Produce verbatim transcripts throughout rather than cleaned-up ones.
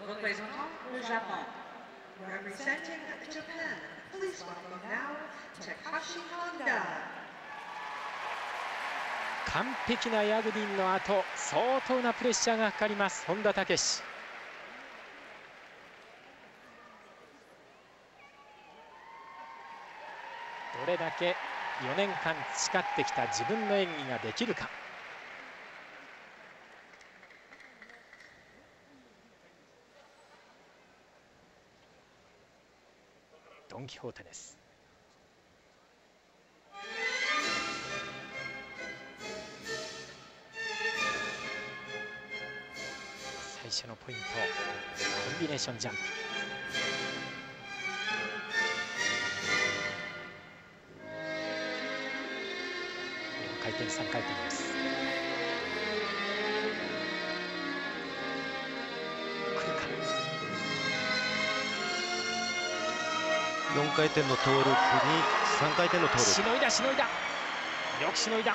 représentant le Japon. Representing Japan, please welcome now Takashi Honda. 完璧なヤグディンの後、相当なプレッシャーがかかります本田武史。どれだけよねんかん培ってきた自分の演技ができるか。ドン・キホーテです。最初のポイント、コンビネーションジャンプ。よんかい転さんかい転です。来るか。 よんかい転のトーループにさんかい転のトーループ。 しのいだしのいだ。よくしのいだ。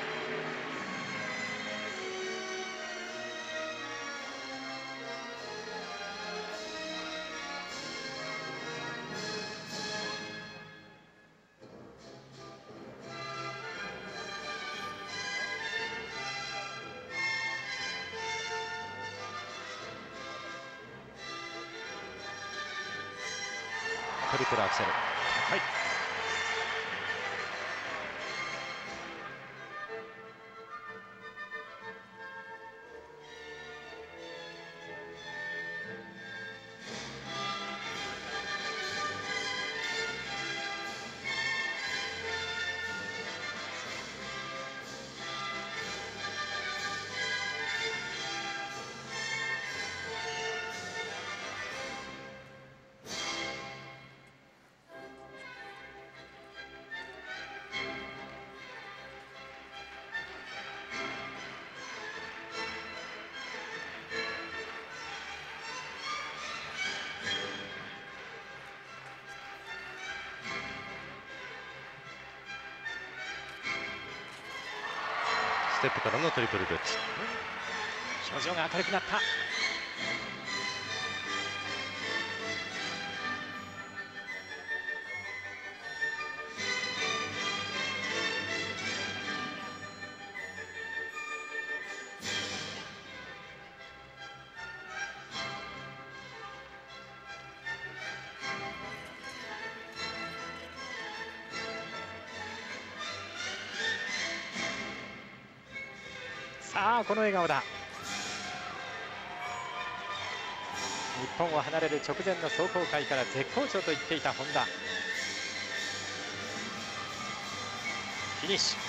トリプルアクセル。 はい。 ステップからのトリプルルッツ。 表情が明るくなった。さあこの笑顔だ。日本を離れる直前の壮行会から絶好調と言っていた本田。フィニッシュ。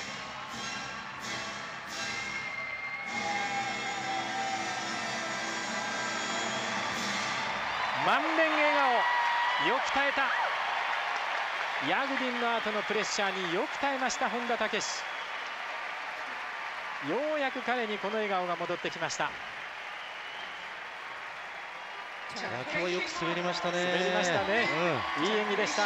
満面笑顔。よく耐えた。ヤグディンの後のプレッシャーによく耐えました本田武史。ようやく彼にこの笑顔が戻ってきました。 今日はよく滑りましたね。 滑りましたね、うん、いい演技でした。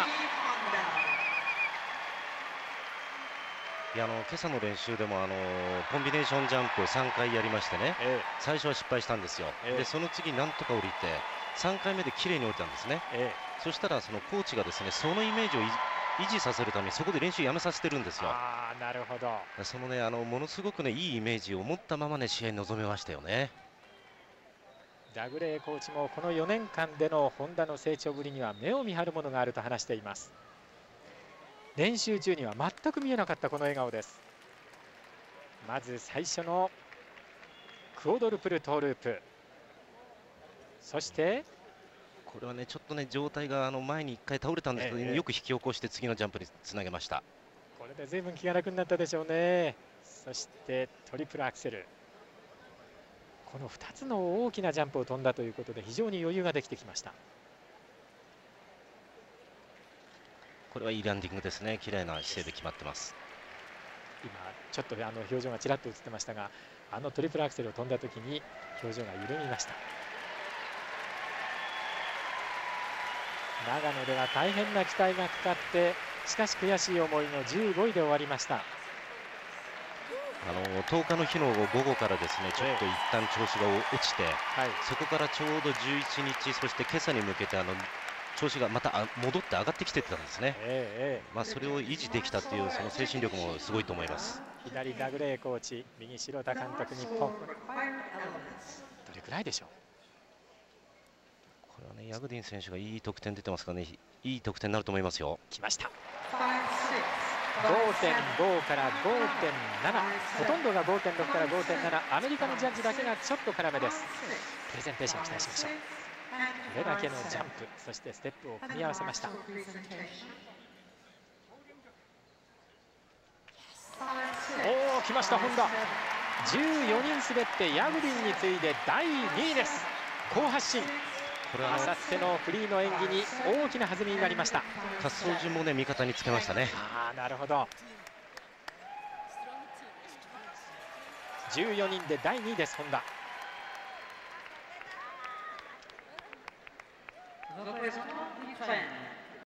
いやあの今朝の練習でもあのコンビネーションジャンプをさんかいやりましてね、ええ、最初は失敗したんですよ、ええ、でその次なんとか降りてさんかいめで綺麗に降りたんですね、ええ、そしたらそのコーチがですねそのイメージを維持させるためにそこで練習やめさせてるんですよ。 ああ、なるほど。 そのねあのものすごくねいいイメージを持ったままね試合に臨めましたよね。 ダグレーコーチもこのよねんかんでの本田の成長ぶりには目を見張るものがあると話しています。練習中には全く見えなかったこの笑顔です。まず最初のクオドルプルトーループ、そしてこれはねちょっとね状態があの前にいっかい倒れたんですけど、ええ、よく引き起こして次のジャンプにつなげました。 これで随分気が楽になったでしょうね。そしてトリプルアクセル、このふたつの大きなジャンプを飛んだということで非常に余裕ができてきました。 これはいいランディングですね。綺麗な姿勢で決まってます。 今ちょっとあの表情がちらっと映ってましたが、あのトリプルアクセルを飛んだ時に表情が緩みました。長野では大変な期待がかかって、しかし悔しい思いのじゅうごいで終わりました。 あのとおかの日の午後からですねちょっと一旦調子が落ちて、はい、そこからちょうどじゅういちにち、そして今朝に向けてあの調子がまた戻って上がってきてたんですね、えーえーまあ、それを維持できたというその精神力もすごいと思います。 左ダグレーコーチ、右城田監督、日本どれくらいでしょう。 これはねヤグディン選手がいい得点出てますからね、いい得点になると思いますよ。 きました。ごてんご から ごてんなな、ほとんどが ごてんろく から ごてんなな、アメリカのジャッジだけがちょっと辛めです。プレゼンテーションを期待しましょう。これだけのジャンプ、そしてステップを組み合わせました。おお、来ました本田。じゅうよにん滑ってヤグディンに次いでだいにいです。好発進。あさってのフリーの演技に大きな弾みになりました。 滑走順もね味方につけましたね。 ああ、なるほど。じゅうよにんでだいにいです本田。